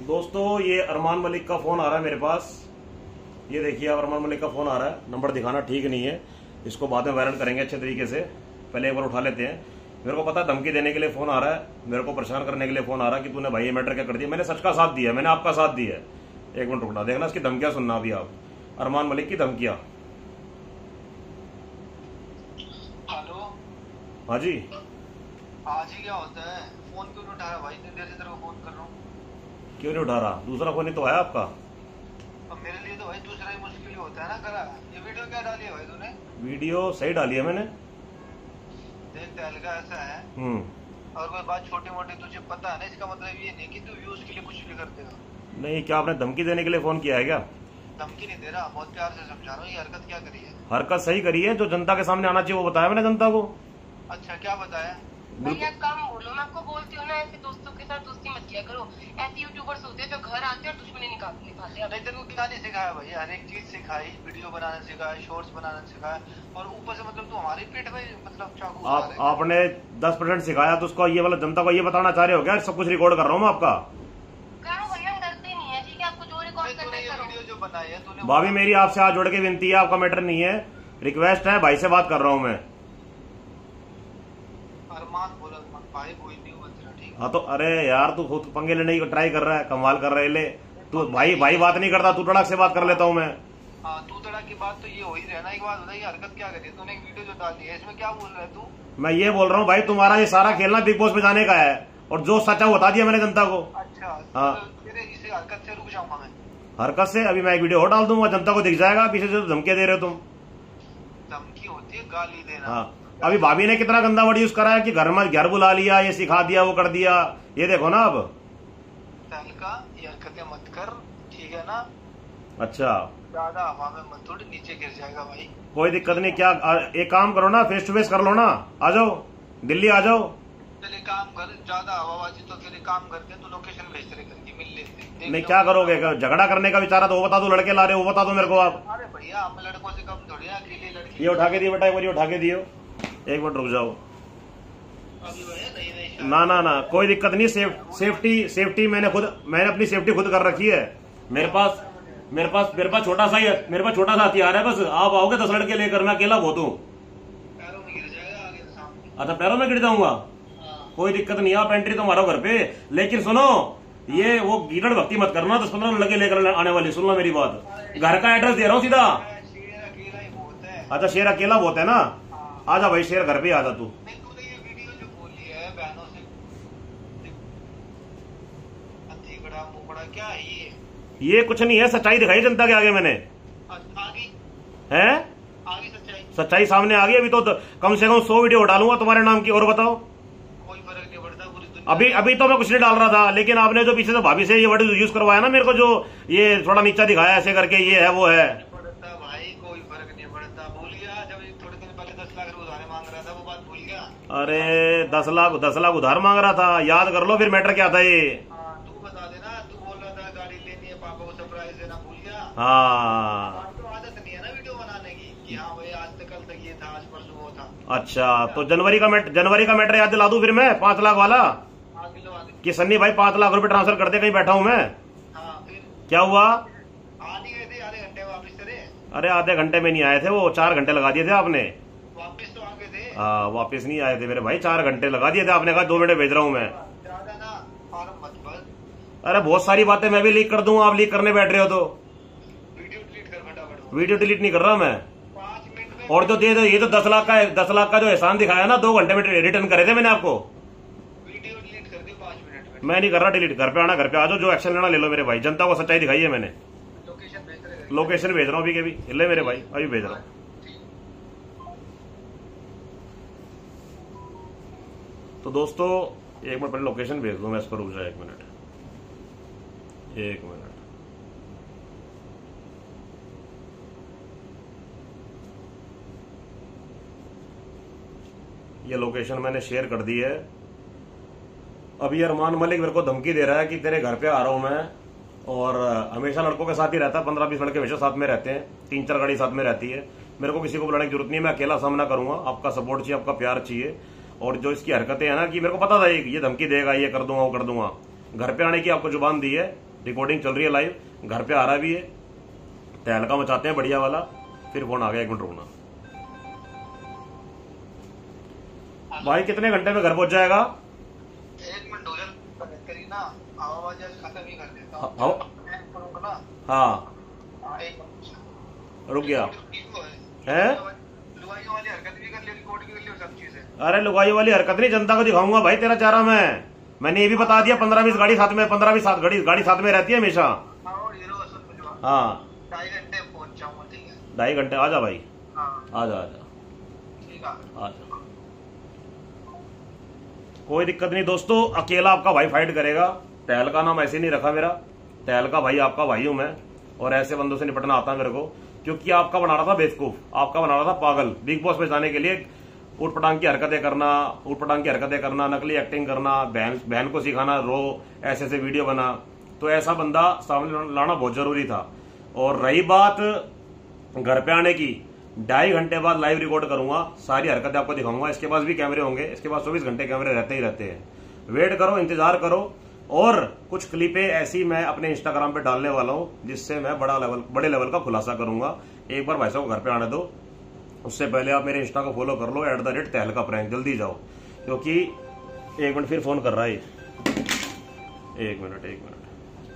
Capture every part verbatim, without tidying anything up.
दोस्तों ये अरमान मलिक का फोन आ रहा है मेरे पास। ये देखिए आप, अरमान मलिक का फोन आ रहा है। नंबर दिखाना ठीक नहीं है, इसको बाद में वायरल करेंगे अच्छे तरीके से। पहले एक बार उठा लेते हैं। मेरे को पता है धमकी देने के लिए फोन आ रहा है, मेरे को परेशान करने के लिए फोन आ रहा है कि तूने भाई ये मैटर क्या कर दिया। मैंने सच का साथ दिया, मैंने आपका साथ दिया है। एक मिनट रुकना, देखना इसकी धमकियां सुनना अभी आप। अरमान मलिक की धमकियां। हेलो। हाँ जी। आज ही क्या होता है, फोन क्यों नहीं उठा रहा भाई? इतनी देर से तेरे को फोन कर रहा हूँ। क्यों नहीं उठा रहा? दूसरा फोन ही तो है आपका। अब मेरे लिए तो भाई दूसरा ही मुश्किल ही होता है ना। करा ये वीडियो क्या डाली है भाई तूने? वीडियो सही डाली है मैंने। देख तहलका ऐसा है, हम्म और कोई बात छोटी मोटी तुझे पता है ना, इसका मतलब ये नहीं कि तू व्यूज के लिए कुछ भी कर देगा। नहीं, क्या आपने धमकी देने के लिए फोन किया है क्या? धमकी नहीं दे रहा, बहुत प्यार से समझा रहा हूँ। ये हरकत क्या करी है? हरकत सही करी है, जो जनता के सामने आना चाहिए वो बताया मैंने जनता को। अच्छा क्या बताया? भैया कम बोलो, मैं आपको बोलती हूँ ना, ऐसे दोस्तों के साथ दोस्ती मत किया करो। ऐसे यूट्यूबर्स होते हैं जो घर आते हैं और दुश्मनी निकाल निभाते हैं। नहीं तेरे को क्या नहीं सिखाया भैया? हर एक चीज सिखाई, वीडियो बनाना सिखाया, शॉर्ट्स बनाना सिखाया, और ऊपर से मतलब तू हमारे पेट में मतलब चाकू आप आपने दस परसेंट सिखाया तो उसको ये वाला जनता को ये बताना चाह रहे हो क्या? सब कुछ रिकॉर्ड कर रहा हूँ मैं आपका। करो भैया, हम डरते नहीं है, ठीक है? आपको जो रिकॉर्ड करना है करो। वीडियो जो बनाई है तूने, भाभी मेरी आपसे हाथ जोड़ के विनती है, आपका मैटर नहीं है, रिक्वेस्ट है, भाई से बात कर रहा हूँ मैं। अरमान बोला भाई कोई नहीं हुआ तेरा, ठीक? हाँ तो अरे यार, तू खुद पंगे लेने की ट्राई कर रहा है, कमाल कर रहा है। ले तू भाई भाई बात नहीं करता, तू तड़क से बात कर लेता हूँ मैं। हाँ तू तड़ा की बात तो ये हो ही रहा है ना। एक बात बता, ये हरकत क्या करी है तूने? एक वीडियो जो डाली है इसमें क्या बोल रहा है तू? मैं ये बोल रहा हूँ भाई, तुम्हारा ये सारा खेलना बिग बॉस में जाने का है, और जो सच्चा बता दिया मैंने जनता को। अच्छा हाँ। तो तेरे इस हरकत से रुक जाऊंगा मैं। हरकत से अभी मैं एक वीडियो और डाल दूंगा, जनता को दिख जाएगा पीछे से धमकियां दे रहे हो तुम। धमकी होती है गाली देना। हाँ, अभी भाभी ने कितना गंदा वर्ड यूज करा है कि घर में घर बुला लिया, ये सिखा दिया, वो कर दिया। ये देखो ना अब। तहलका ये हरकतें मत कर, ठीक है ना? अच्छा, ज्यादा हवा में मत उड़, नीचे गिर जाएगा भाई। कोई दिक्कत नहीं। क्या एक काम करो ना, फेस टू फेस कर लो ना, आ जाओ दिल्ली आ जाओ। चले काम कर, ज्यादा हवाबाजी तो तेरे काम करते तो लोकेशन भेज तेरे घर की, मिल लेते। नहीं, क्या करोगे? झगड़ा करने का विचार है तो वो बता दो, लड़के ला रहे हो वो बता दो मेरे को आप। अरे भैया हम लड़कों से कम थोड़ी है, अकेले लड़की। ये उठा के दिए बेटा, एक बार ये उठा के दियो। एक मिनट रुक जाओ। अभी भैया नहीं नहीं ना ना ना, कोई दिक्कत नहीं। सेफ, सेफ्टी सेफ्टी मैंने खुद मैंने अपनी सेफ्टी खुद कर रखी है। मेरे पास मेरे पास मेरे पास छोटा सा ही है, मेरे पास छोटा सा हथियार है। बस आप आओगे दस लड़के लेकर, मैं अकेला बहुत हूँ। पैरों में गिर जाएगा आगे सामने। अच्छा, पैरों में गिर जाऊंगा? कोई दिक्कत नहीं, आप एंट्री तो मारो घर पे। लेकिन सुनो, ये वो गीदड़ भक्ति मत करना दस पंद्रह लड़के लेकर आने वाली। सुन लो मेरी बात, घर का एड्रेस दे रहा हूँ सीधा। शेर अकेला ही बहुत है। अच्छा, शेर अकेला बहुत है ना? आजा भाई शेर, घर पे आ जा तू। नहीं तूने ये वीडियो जो बोली है बहनों से, अतीगड़ा मुकड़ा क्या है ये? ये कुछ नहीं है, सच्चाई दिखाई जनता के आगे मैंने। आगे है आगे सच्चाई सच्चाई सामने आ गई। अभी तो कम से कम सौ वीडियो डालूंगा तुम्हारे नाम की। और बताओ, कोई फर्क नहीं पड़ता पूरी दुनिया। अभी अभी तो मैं कुछ नहीं डाल रहा था, लेकिन आपने जो पीछे से भाभी से ये वर्ड यूज करवाया ना मेरे को, जो ये थोड़ा नीचा दिखाया ऐसे करके, ये है वो है। पड़ता भाई, कोई फर्क नहीं पड़ता। भूल गया जब थोड़े दिन पहले दस लाख रुपए उधार मांग रहा था, वो बात भूल गया? अरे दस लाख दस लाख उधार मांग रहा था, याद कर लो फिर मैटर क्या था ये। हाँ, तू बता देना, तू बोल रहा था गाड़ी लेनी है, पापा को सरप्राइज देना, भूल गया? हाँ, तो आदत नहीं है ना वीडियो बनाने की कि हाँ भाई आज तक कल तक ये था, आज परसों वो था। अच्छा, तो जनवरी का मैटर जनवरी का मैटर याद दिला दूं फिर मैं, पांच लाख वाला, हाँ दिलवा दे। कि सन्नी भाई पांच लाख रुपए ट्रांसफर कर दे, कहीं बैठा हूं मैं। हाँ फिर क्या हुआ? आ नहीं गए थे आधे घंटे वापिस तेरे? अरे आधे घंटे में नहीं आए थे वो, चार घंटे लगा दिए थे आपने। वापिस तो आ गए थे। हाँ, वापिस नहीं आए थे मेरे भाई, चार घंटे लगा दिए थे आपने। कहा दो मिनट भेज रहा हूँ मैं। ज्यादा ना फॉर्म मत भर, अरे बहुत सारी बातें मैं भी लीक कर दूंगा, आप लीक करने बैठ रहे हो तो। वीडियो डिलीट कर फटाफट। वीडियो डिलीट नहीं कर रहा मैं। पाँच मिनट में और जो दे ये तो दस लाख का दस लाख का जो एहसान दिखाया ना, दो घंटे में रिटर्न करे थे मैंने आपको। वीडियो डिलीट कर दी पाँच मिनट में। मैं नहीं कर रहा डिलीट। घर पे आना, घर पे आ जाओ, जो एक्शन लेना ले लो मेरे भाई। जनता को सच्चाई दिखाई है मैंने। लोकेशन भेज रहे लोकेशन भेज रहा हूँ अभी के भी, ले मेरे भाई, अभी भेज रहा हूँ। तो दोस्तों एक मिनट पहले लोकेशन भेज दो मैं, इस पर रुक जाए एक मिनट, एक मिनट। ये लोकेशन मैंने शेयर कर दी है। अभी अरमान मलिक मेरे को धमकी दे रहा है कि तेरे घर पे आ रहा हूं मैं, और हमेशा लड़कों के साथ ही रहता है, पंद्रह बीस लड़के हमेशा साथ में रहते हैं, तीन चार गाड़ी साथ में रहती है। मेरे को किसी को बुलाने की जरूरत नहीं है, मैं अकेला सामना करूंगा। आपका सपोर्ट चाहिए, आपका प्यार चाहिए। और जो इसकी हरकतें हैं ना, कि मेरे को पता था ये धमकी देगा, ये कर दूंगा वो कर दूंगा। घर पे आने की आपको जुबान दी है, रिकॉर्डिंग चल रही है लाइव, घर पे आ रहा भी है, तहलका मचाते हैं बढ़िया वाला। फिर फोन आ गया, एक मिनट रुकना भाई। कितने घंटे में घर पहुंच जाएगा? एक मिनट हो जाए करी ना, आवाज खत्म ही कर देता हूं। हाँ हाँ रुक गया है। लुगाई वाली हरकत भी कर ली, रिकॉर्ड भी कर ली, सब चीजें। अरे लुगाई वाली हरकत नहीं, जनता को दिखाऊंगा भाई तेरा चारा मैं। मैंने ये भी बता दिया, पंद्रह बीस गाड़ी साथ में, पंद्रह बीस सात गाड़ी गाड़ी साथ में रहती है हमेशा। हाँ ढाई घंटे पहुंच जाऊंगा, ठीक है? ढाई घंटे आ जा भाई। हाँ आजा आजा ठीक है, आ जा, कोई दिक्कत नहीं दोस्तों। अकेला आपका भाई फाइट करेगा। तहलका नाम ऐसे नहीं रखा मेरा, तहलका भाई आपका भाई हूं मैं, और ऐसे बंदों से निपटना आता है मेरे को, क्योंकि आपका बना रहा था बेवकूफ, आपका बना रहा था पागल। बिग बॉस में जाने के लिए ऊट पटांग की हरकतें करना, ऊट पटांग की हरकतें करना, नकली एक्टिंग करना, बहन बहन को सिखाना रो, ऐसे ऐसे वीडियो बना। तो ऐसा बंदा सामने लाना बहुत जरूरी था। और रही बात घर पे आने की, ढाई घंटे बाद लाइव रिकॉर्ड करूंगा, सारी हरकतें आपको दिखाऊंगा। इसके पास भी कैमरे होंगे, इसके पास चौबीस घंटे कैमरे रहते ही रहते हैं। वेट करो, इंतजार करो। और कुछ क्लिपें ऐसी मैं अपने इंस्टाग्राम पे डालने वाला हूं, जिससे मैं बड़ा लेवल बड़े लेवल का खुलासा करूंगा। एक बार भाई साहब को घर पे आने दो, उससे पहले आप मेरे इंस्टा को फॉलो कर लो, at the rate Tahalka prank. जल्दी जाओ, क्योंकि एक मिनट फिर फोन कर रहा है। एक मिनट एक मिनट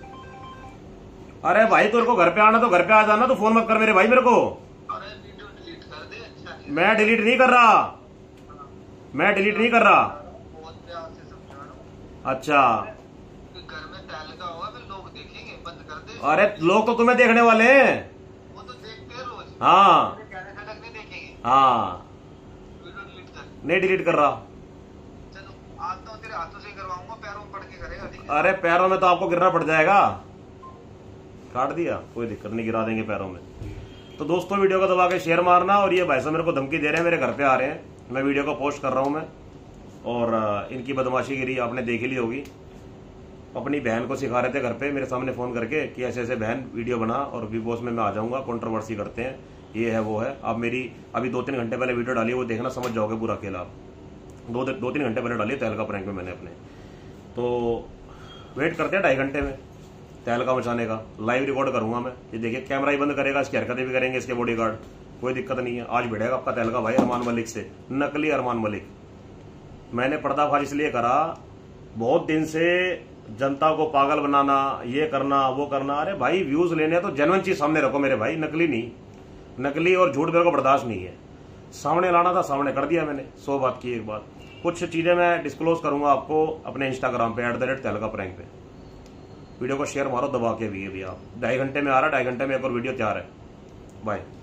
अरे भाई तेरे को घर पे आना तो घर पे आ जाना, तो फोन मत कर मेरे भाई मेरे को। अरे वीडियो डिलीट कर दे। अच्छा मैं डिलीट नहीं कर रहा, मैं डिलीट नहीं कर रहा। बहुत प्यार से समझा रहा हूं। अच्छा घर में तहलका होगा, फिर लोग देखेंगे, बंद कर दे। अरे लोग तो तुम्हें देखने वाले हैं। वो तो देखते हैं रोज। हाँ कहने से तक नहीं देखेंगे। हाँ वीडियो डिलीट कर। नहीं डिलीट कर रहा। चलो आता हूँ, तेरे हाथों से करवाऊंगा, पैरों में पड़ के करेगा, ठीक है? अरे पैरों में तो आपको गिरना पड़ जाएगा। काट दिया, कोई दिक्कत नहीं, गिरा देंगे पैरों में। तो दोस्तों वीडियो को दबा के शेयर मारना। और ये भाई साहब मेरे को धमकी दे रहे हैं, मेरे घर पे आ रहे हैं, मैं वीडियो को पोस्ट कर रहा हूं मैं। और इनकी बदमाशीगिरी आपने देख ली होगी। अपनी बहन को सिखा रहे थे घर पे मेरे सामने फोन करके कि ऐसे ऐसे बहन वीडियो बना और बिग बॉस में मैं आ जाऊंगा, कंट्रोवर्सी करते हैं, ये है वो है। अब मेरी अभी दो तीन घंटे पहले वीडियो डाली है, वो देखना, समझ जाओगे पूरा अकेला। दो दो तीन घंटे पहले डाली है तहलका प्रैंक में मैंने अपने। तो वेट करते हैं ढाई घंटे में तहलका मचाने का। लाइव रिकॉर्ड करूंगा मैं, ये देखिए कैमरा ही बंद करेगा, इसकी हरकतें भी करेंगे इसके बॉडीगार्ड, कोई दिक्कत नहीं है। आज भिड़ेगा आपका तहलका भाई अरमान मलिक से, नकली अरमान मलिक। मैंने पर्दाफाश इसलिए करा, बहुत दिन से जनता को पागल बनाना, ये करना वो करना। अरे भाई व्यूज लेने तो जेन्युइन चीज सामने रखो मेरे भाई, नकली नहीं। नकली और झूठ मेरे को बर्दाश्त नहीं है। सामने लाना था, सामने कर दिया मैंने। सौ बात की एक बात। कुछ चीजें मैं डिस्क्लोज करूंगा आपको अपने इंस्टाग्राम पे, at the rate Tahalka prank पे। वीडियो को शेयर मारो दबा के भी, अभी आप ढाई घंटे में आ रहा है, ढाई घंटे में एक और वीडियो तैयार है। बाय।